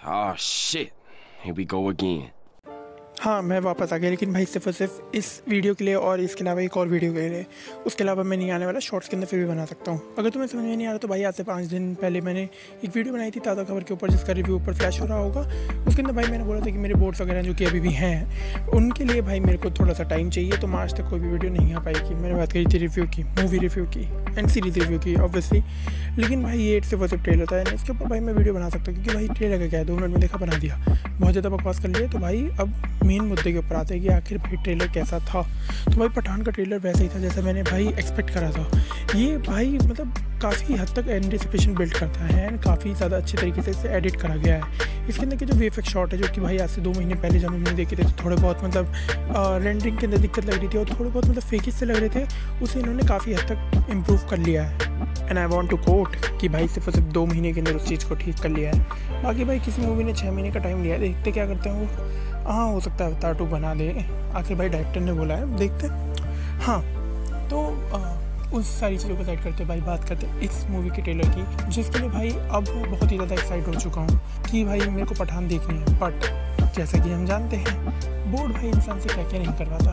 Oh shit. Here we go again. हाँ, मैं वापस आ गया, लेकिन भाई सिर्फ और सिर्फ इस वीडियो के लिए और इसके अलावा एक और वीडियो के लिए। उसके अलावा मैं नहीं आने वाला, शॉर्ट्स के अंदर फिर भी बना सकता हूँ। अगर तुम्हें समझ में नहीं आ रहा तो भाई आज से 5 दिन पहले मैंने एक वीडियो बनाई थी ताज़ा खबर के ऊपर, जिसका रिव्यू ऊपर फ्लैश हो रहा होगा। उसके अंदर भाई मैंने बोला था कि मेरे बोर्ड्स वगैरह जो कि अभी भी हैं, उनके लिए भाई मेरे को थोड़ा सा टाइम चाहिए, तो आज तक कोई भी वीडियो नहीं आ पाएगी। मैंने बात करी थी रिव्यू की, मूवी रिव्यू की एंड सीरीज़ रिव्यू की ऑब्वियसली, लेकिन भाई ये सिर्फ और सिर्फ ट्रेलर था। इसके ऊपर भाई मैं वीडियो बना सकता हूँ, क्योंकि भाई ट्रेलर का क्या है, 2 मिनट में देखा बना दिया, बहुत ज़्यादा बकवास कर लिया। तो भाई अब मेन मुद्दे के ऊपर आते हैं कि आखिर भाई ट्रेलर कैसा था। तो भाई पठान का ट्रेलर वैसा ही था जैसा मैंने भाई एक्सपेक्ट करा था। ये भाई मतलब काफ़ी हद तक एंटिसिपेशन बिल्ड करता है एंड काफ़ी ज़्यादा अच्छे तरीके से इसे एडिट करा गया है। इसके अंदर के जो वीएफएक्स शॉट है, जो कि भाई आज से 2 महीने पहले जब हमने देखे थे तो थोड़े बहुत मतलब रेंडरिंग के अंदर दिक्कत लग रही थी और थोड़े बहुत मतलब फेकिश से लग रहे थे, उसे इन्होंने काफ़ी हद तक इम्प्रूव कर लिया है। And I want to quote कि भाई सिर्फ और सिर्फ 2 महीने के अंदर उस चीज़ को ठीक कर लिया है। बाकी भाई किसी मूवी ने 6 महीने का टाइम लिया है, देखते क्या करते हैं वो। हाँ, हो सकता है अवतार 2 बना दे, आखिर भाई डायरेक्टर ने बोला है, देखते हैं। हाँ, तो उस सारी चीज़ों को साइड करते भाई बात करते इस मूवी के ट्रेलर की, जिसके लिए भाई अब मैं बहुत ही ज़्यादा एक्साइट हो चुका हूँ कि भाई मेरे को पठान देखनी है। बट जैसा कि हम जानते हैं, बोर्ड भाई इंसान से क्या क्या नहीं करवाता।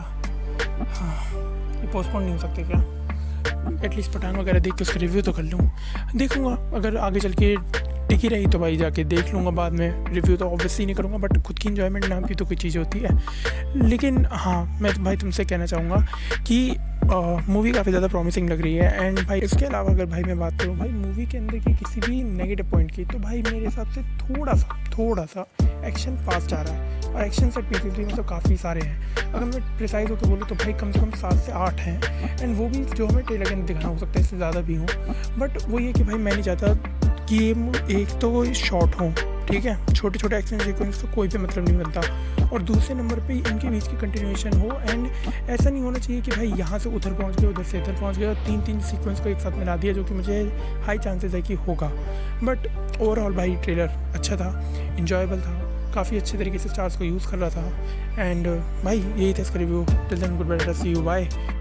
हाँ, ये पोस्टपोन नहीं हो सकते क्या? एटलीस्ट पठान वगैरह देख के उसका रिव्यू तो कर लूँ, देखूँगा। अगर आगे चल के टिकी रही तो भाई जाके देख लूँगा बाद में, रिव्यू तो ऑब्वियसली नहीं करूँगा, बट खुद की इन्जॉयमेंट नाम की तो कोई चीज़ होती है। लेकिन हाँ, मैं भाई तुमसे कहना चाहूँगा कि मूवी काफ़ी ज़्यादा प्रॉमिसिंग लग रही है। एंड भाई इसके अलावा अगर भाई मैं बात करूँ भाई मूवी के अंदर की किसी भी नेगेटिव पॉइंट की, तो भाई मेरे हिसाब से थोड़ा सा एक्शन फास्ट जा रहा है, और एक्शन सेट पीसेस भी मतलब काफ़ी सारे हैं। अगर मैं प्रिसाइज होकर बोलूँ तो भाई कम से कम 7 से 8 हैं, एंड वो भी जो हमें ट्रेलर के अंदर दिखाना हो सकता है इससे ज़्यादा भी हो। बट वो ये कि भाई मैं नहीं चाहता कि ये एक तो शॉर्ट हो, ठीक है, छोटे छोटे एक्शन सीक्वेंस का कोई भी मतलब नहीं बनता, और दूसरे नंबर पे इनके बीच की कंटिन्यूएशन हो। एंड ऐसा नहीं होना चाहिए कि भाई यहाँ से उधर पहुँच गए, उधर से इधर पहुँच गए, और 3 सीक्वेंस को एक साथ मिला दिया, जो कि मुझे हाई चांसेस है कि होगा। बट ओवरऑल भाई ट्रेलर अच्छा था, इंजॉयबल था, काफ़ी अच्छे तरीके से स्टार्स को यूज़ कर रहा था। एंड भाई यही था इसका review. Till then goodbye, see you, bye.